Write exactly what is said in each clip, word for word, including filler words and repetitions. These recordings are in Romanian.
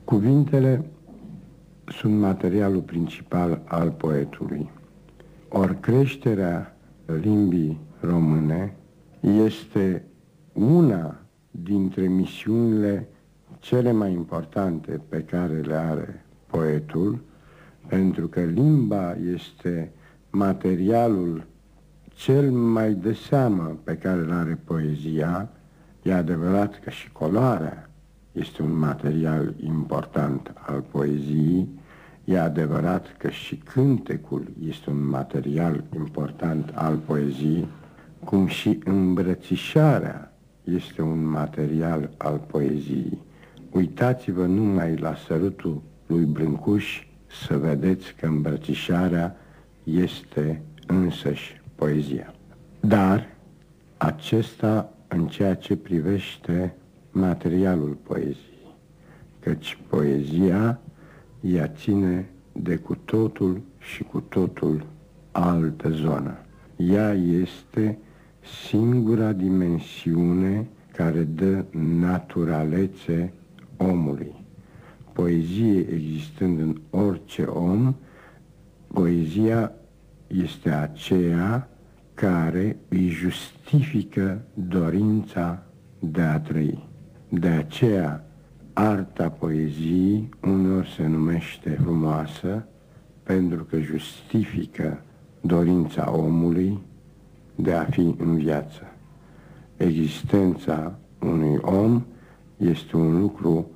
Cuvintele sunt materialul principal al poetului. Ori creșterea limbii române este una dintre misiunile cele mai importante pe care le are poetul, pentru că limba este materialul cel mai de seamă pe care îl are poezia. E adevărat că și coloarea este un material important al poeziei, e adevărat că și cântecul este un material important al poeziei, cum și îmbrățișarea este un material al poeziei. Uitați-vă numai la sărutul lui Brâncuș să vedeți că îmbrățișarea este însăși poezia. Dar acesta în ceea ce privește materialul poeziei, căci poezia ea ține de cu totul și cu totul altă zonă. Ea este singura dimensiune care dă naturalețe omului. Poezie existând în orice om, poezia este aceea care îi justifică dorința de a trăi. De aceea, arta poeziei uneori se numește frumoasă, pentru că justifică dorința omului de a fi în viață. Existența unui om este un lucru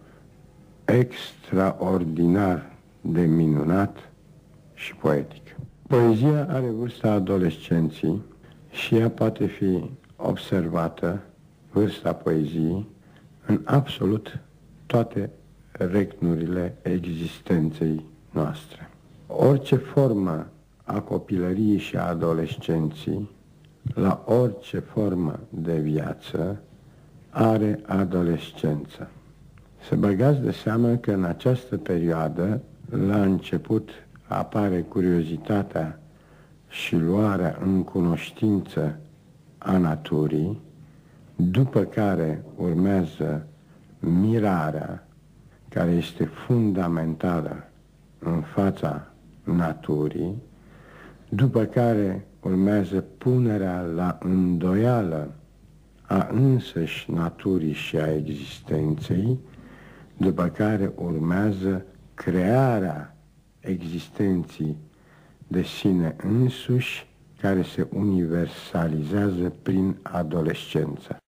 extraordinar de minunat și poetic. Poezia are vârsta adolescenții și ea poate fi observată, vârsta poeziei, în absolut toate regnurile existenței noastre. Orice formă a copilăriei și a adolescenții, la orice formă de viață, are adolescență. Să băgați de seamă că în această perioadă, la început, apare curiozitatea și luarea în cunoștință a naturii, după care urmează mirarea, care este fundamentală în fața naturii, după care urmează punerea la îndoială a însăși naturii și a existenței, după care urmează crearea existenții de sine însuși, care se universalizează prin adolescență.